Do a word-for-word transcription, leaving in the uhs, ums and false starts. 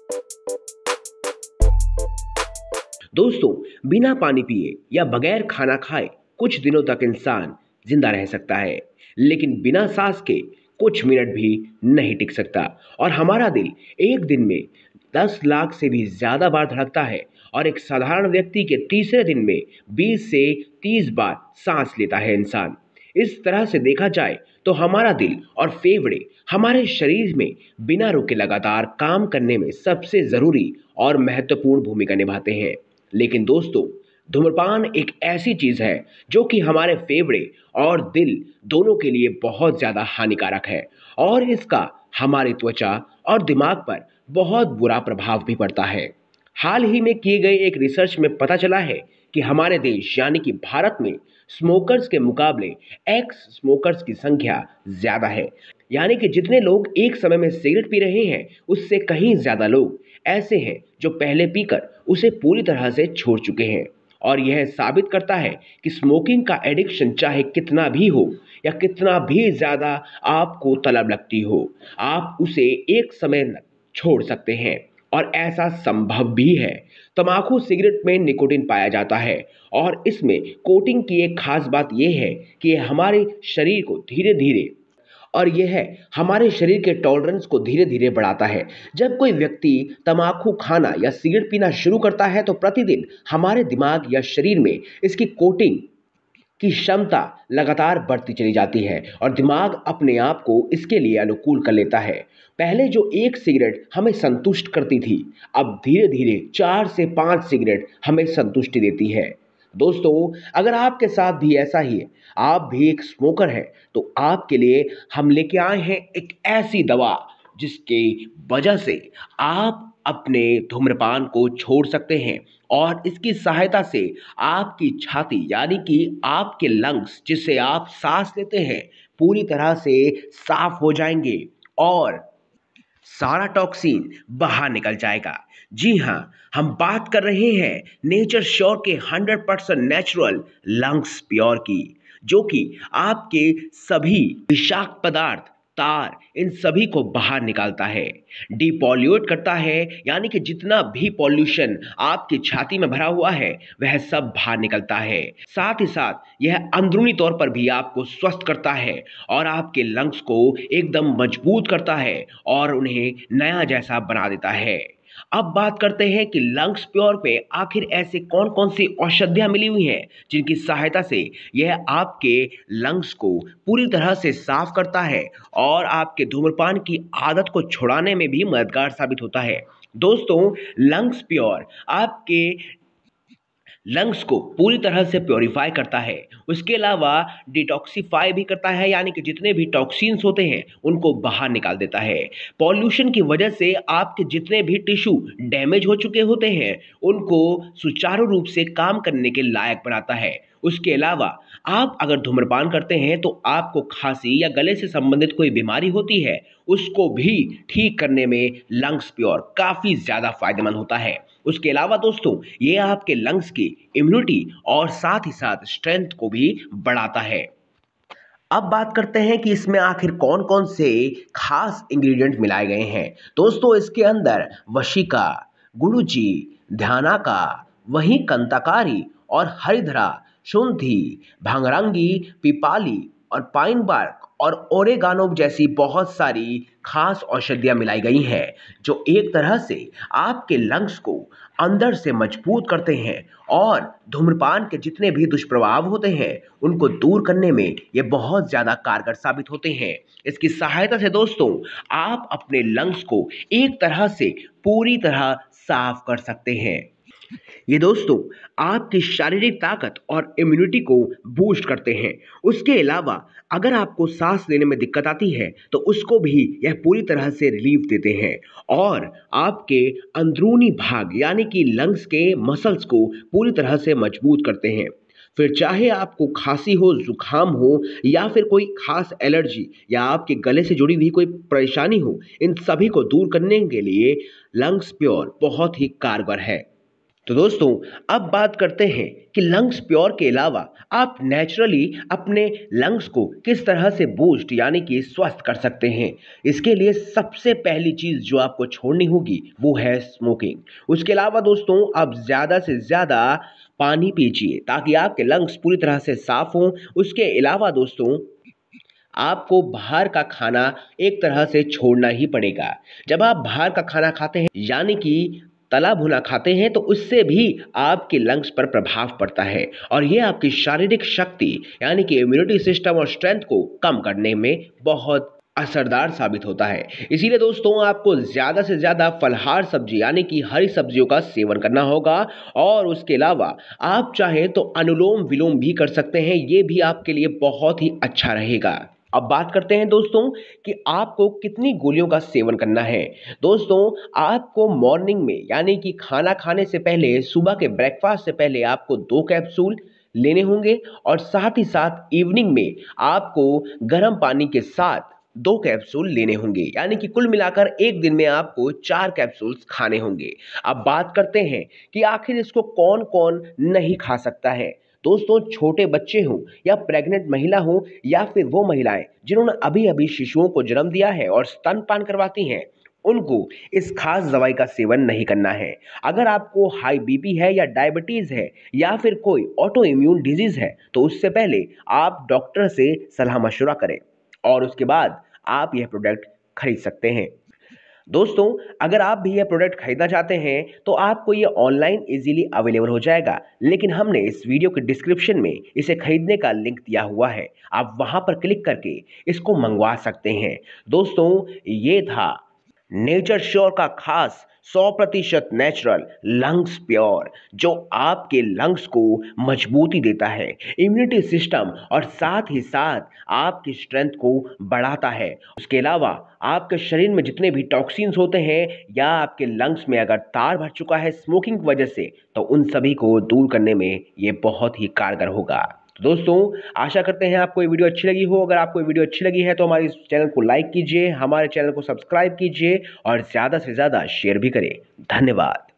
दोस्तों, बिना पानी पिए या बगैर खाना खाए कुछ दिनों तक इंसान जिंदा रह सकता है, लेकिन बिना सांस के कुछ मिनट भी नहीं टिक सकता। और हमारा दिल एक दिन में दस लाख से भी ज्यादा बार धड़कता है और एक साधारण व्यक्ति के तीसरे दिन में बीस से तीस बार सांस लेता है इंसान। इस तरह से देखा जाए तो हमारा दिल और फेफड़े हमारे शरीर में बिना रुके लगातार काम करने में सबसे जरूरी और महत्वपूर्ण भूमिका निभाते हैं। लेकिन दोस्तों, धूम्रपान एक ऐसी चीज है जो कि हमारे फेफड़े और दिल दोनों के लिए बहुत ज्यादा हानिकारक है और इसका हमारी त्वचा और दिमाग पर बहुत बुरा प्रभाव भी पड़ता है। हाल ही में किए गए एक रिसर्च में पता चला है कि हमारे देश यानी कि भारत में स्मोकर्स के मुकाबले एक्स स्मोकर्स की संख्या ज्यादा है। यानी कि जितने लोग एक समय में सिगरेट पी रहे हैं उससे कहीं ज्यादा लोग ऐसे हैं जो पहले पीकर उसे पूरी तरह से छोड़ चुके हैं। और यह साबित करता है कि स्मोकिंग का एडिक्शन चाहे कितना भी हो या कितना भी ज्यादा आपको तलब लगती हो, आप उसे एक समय छोड़ सकते हैं और ऐसा संभव भी है। तंबाकू सिगरेट में निकोटीन पाया जाता है और इसमें कोटिंग की एक खास बात यह है कि यह हमारे शरीर को धीरे धीरे और यह है हमारे शरीर के टॉलरेंस को धीरे धीरे बढ़ाता है। जब कोई व्यक्ति तंबाकू खाना या सिगरेट पीना शुरू करता है तो प्रतिदिन हमारे दिमाग या शरीर में इसकी कोटिंग की क्षमता लगातार बढ़ती चली जाती है और दिमाग अपने आप को इसके लिए अनुकूल कर लेता है। पहले जो एक सिगरेट हमें संतुष्ट करती थी, अब धीरे धीरे चार से पांच सिगरेट हमें संतुष्टि देती है। दोस्तों, अगर आपके साथ भी ऐसा ही है, आप भी एक स्मोकर हैं, तो आपके लिए हम लेके आए हैं एक ऐसी दवा जिसकी वजह से आप अपने धूम्रपान को छोड़ सकते हैं और इसकी सहायता से आपकी छाती यानी कि आपके लंग्स जिससे आप सांस लेते हैं पूरी तरह से साफ हो जाएंगे और सारा टॉक्सिन बाहर निकल जाएगा। जी हाँ, हम बात कर रहे हैं नेचर श्योर के hundred percent natural lungs pure की, जो कि आपके सभी विषाक्त पदार्थ तार इन सभी को बाहर निकालता है, डिपॉल्यूट करता है। यानी कि जितना भी पॉल्यूशन आपकी छाती में भरा हुआ है वह सब बाहर निकलता है। साथ ही साथ यह अंदरूनी तौर पर भी आपको स्वस्थ करता है और आपके लंग्स को एकदम मजबूत करता है और उन्हें नया जैसा बना देता है। अब बात करते हैं कि लंग्स प्योर पे आखिर ऐसे कौन कौन सी औषधियां मिली हुई हैं जिनकी सहायता से यह आपके लंग्स को पूरी तरह से साफ करता है और आपके धूम्रपान की आदत को छुड़ाने में भी मददगार साबित होता है। दोस्तों, लंग्स प्योर आपके लंग्स को पूरी तरह से प्योरीफाई करता है, उसके अलावा डिटॉक्सिफाई भी करता है, यानी कि जितने भी टॉक्सिन्स होते हैं उनको बाहर निकाल देता है। पॉल्यूशन की वजह से आपके जितने भी टिश्यू डैमेज हो चुके होते हैं उनको सुचारू रूप से काम करने के लायक बनाता है। उसके अलावा आप अगर धूम्रपान करते हैं तो आपको खांसी या गले से संबंधित कोई बीमारी होती है उसको भी ठीक करने में लंग्स प्योर काफ़ी ज़्यादा फायदेमंद होता है। उसके अलावा दोस्तों, ये आपके लंग्स की इम्यूनिटी और साथ ही साथ स्ट्रेंथ को भी बढ़ाता है। अब बात करते हैं कि इसमें आखिर कौन कौन से खास इंग्रेडिएंट मिलाए गए हैं। दोस्तों, इसके अंदर वशिका, गुड़ुचि, ध्यानाका, वहीं कंताकारी और हरिद्रा, शुंठी, भंगरंगी, पिपाली और पाइन बार्क और ओरेगानो जैसी बहुत सारी खास औषधियाँ मिलाई गई हैं जो एक तरह से आपके लंग्स को अंदर से मजबूत करते हैं और धूम्रपान के जितने भी दुष्प्रभाव होते हैं उनको दूर करने में ये बहुत ज़्यादा कारगर साबित होते हैं। इसकी सहायता से दोस्तों आप अपने लंग्स को एक तरह से पूरी तरह साफ कर सकते हैं। ये दोस्तों आपकी शारीरिक ताकत और इम्यूनिटी को बूस्ट करते हैं। उसके अलावा अगर आपको सांस लेने में दिक्कत आती है तो उसको भी यह पूरी तरह से रिलीफ देते हैं और आपके अंदरूनी भाग यानी कि लंग्स के मसल्स को पूरी तरह से मजबूत करते हैं। फिर चाहे आपको खांसी हो, जुकाम हो या फिर कोई खास एलर्जी या आपके गले से जुड़ी हुई कोई परेशानी हो, इन सभी को दूर करने के लिए लंग्स प्योर बहुत ही कारगर है। तो दोस्तों, अब बात करते हैं कि लंग्स प्योर के अलावा आप नेचुरली अपने लंग्स को किस तरह से बूस्ट यानी कि स्वस्थ कर सकते हैं। इसके लिए सबसे पहली चीज़ जो आपको छोड़नी होगी वो है स्मोकिंग। उसके अलावा दोस्तों, आप ज़्यादा से ज़्यादा पानी पीजिए ताकि आपके लंग्स पूरी तरह से साफ़ हों। उसके अलावा दोस्तों, आपको बाहर का खाना एक तरह से छोड़ना ही पड़ेगा। जब आप बाहर का खाना खाते हैं यानी कि तला भुना खाते हैं तो उससे भी आपके लंग्स पर प्रभाव पड़ता है और ये आपकी शारीरिक शक्ति यानी कि इम्यूनिटी सिस्टम और स्ट्रेंथ को कम करने में बहुत असरदार साबित होता है। इसीलिए दोस्तों, आपको ज़्यादा से ज़्यादा फलाहार सब्जी यानी कि हरी सब्जियों का सेवन करना होगा और उसके अलावा आप चाहें तो अनुलोम विलोम भी कर सकते हैं। ये भी आपके लिए बहुत ही अच्छा रहेगा। अब बात करते हैं दोस्तों कि आपको कितनी गोलियों का सेवन करना है। दोस्तों, आपको मॉर्निंग में यानी कि खाना खाने से पहले, सुबह के ब्रेकफास्ट से पहले आपको दो कैप्सूल लेने होंगे और साथ ही साथ इवनिंग में आपको गर्म पानी के साथ दो कैप्सूल लेने होंगे, यानी कि कुल मिलाकर एक दिन में आपको चार कैप्सूल्स खाने होंगे। अब बात करते हैं कि आखिर इसको कौन-कौन नहीं खा सकता है। दोस्तों, छोटे बच्चे हों या प्रेग्नेंट महिला हो या फिर वो महिलाएं जिन्होंने अभी अभी शिशुओं को जन्म दिया है और स्तनपान करवाती हैं, उनको इस खास दवाई का सेवन नहीं करना है। अगर आपको हाई बीपी है या डायबिटीज है या फिर कोई ऑटो इम्यून डिजीज है तो उससे पहले आप डॉक्टर से सलाह मशवरा करें और उसके बाद आप यह प्रोडक्ट खरीद सकते हैं। दोस्तों, अगर आप भी यह प्रोडक्ट खरीदना चाहते हैं तो आपको ये ऑनलाइन इजीली अवेलेबल हो जाएगा, लेकिन हमने इस वीडियो के डिस्क्रिप्शन में इसे खरीदने का लिंक दिया हुआ है। आप वहां पर क्लिक करके इसको मंगवा सकते हैं। दोस्तों, ये था नेचर श्योर का खास सौ प्रतिशत नेचुरल लंग्स प्योर, जो आपके लंग्स को मजबूती देता है, इम्यूनिटी सिस्टम और साथ ही साथ आपकी स्ट्रेंथ को बढ़ाता है। उसके अलावा आपके शरीर में जितने भी टॉक्सिन्स होते हैं या आपके लंग्स में अगर तार भर चुका है स्मोकिंग की वजह से, तो उन सभी को दूर करने में ये बहुत ही कारगर होगा। तो दोस्तों, आशा करते हैं आपको ये वीडियो अच्छी लगी हो। अगर आपको ये वीडियो अच्छी लगी है तो हमारे इस चैनल को लाइक कीजिए, हमारे चैनल को सब्सक्राइब कीजिए और ज़्यादा से ज़्यादा शेयर भी करें। धन्यवाद।